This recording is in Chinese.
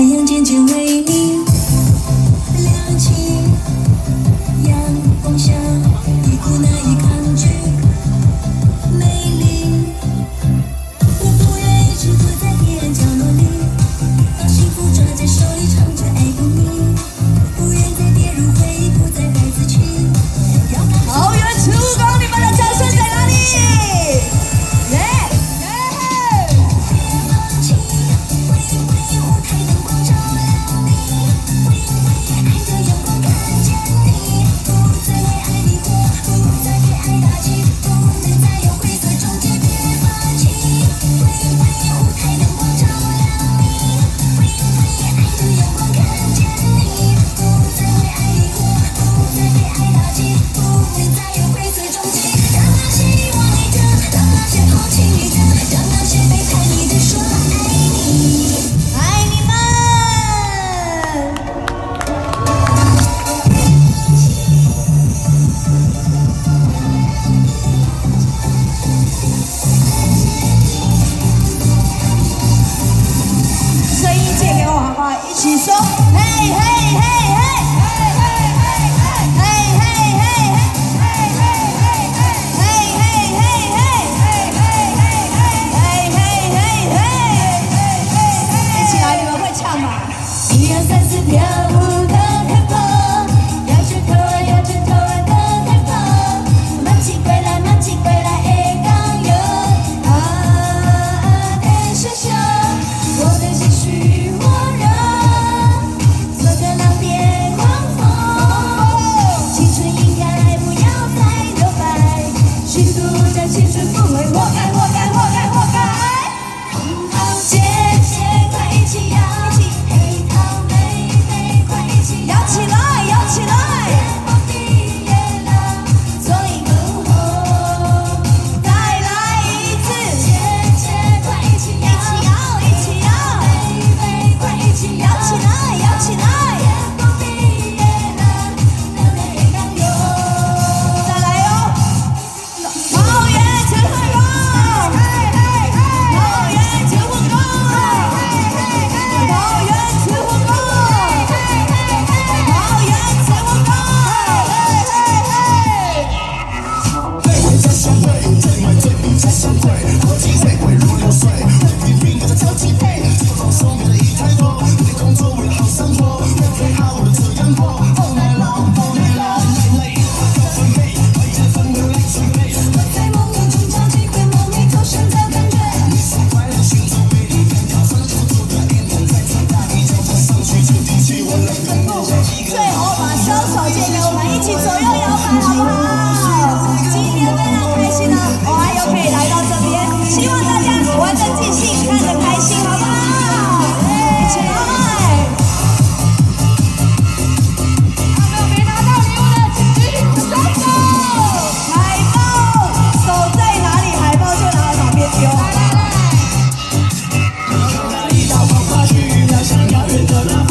阳渐渐为你亮起，阳光下一股难以抗拒美丽。我不愿一直躲在黑暗角落里，把幸福抓在手里，唱着爱过你，不愿再跌入回忆，不再孩子气。 桃园慈湖宫，你们的掌声在哪里？一起说，嘿嘿嘿嘿，嘿嘿嘿嘿，嘿嘿嘿嘿，嘿嘿嘿嘿，嘿嘿嘿嘿，嘿嘿嘿嘿，一起来，你们会唱吗？1、2、3、4，跳舞的开放，摇着头儿，摇着头儿的开放，慢起归来，慢起归来，会刚有的想象，我的情绪。 青春不会活该，活该，活该，活该！红桃姐姐快一起摇，黑桃妹妹快一起摇起来，摇起来！月光比月亮，所以更红。再来一次，姐姐快一起摇，一起摇，妹妹快一起摇起来，摇起来！月光比月亮，亮得黑刚有。再来哟！ 桃园慈湖宫，桃园慈湖宫，桃园慈湖宫，桃园慈湖宫，嘿嘿嘿！家乡味，最美最比家乡贵，国际最贵如流水，会拼命跟着交际配，这个放松别的一太多，为了工作为了好生活，为了配好我的自然波。Oh night long, oh night long， 累累，高分配，为了分流来准备。 在梦里中找机会，梦里头想找感觉。你是快乐寻找美丽，跟跳上出走的灵魂，再长大你就会上去，就提起我来的梦。最后把双手借给我们，一起左右摇摆，好不好？今天非常开心呢，我还有可以来到这边，希望大家玩得尽兴，看得开心，好不好？一起来！ 想遥远的那。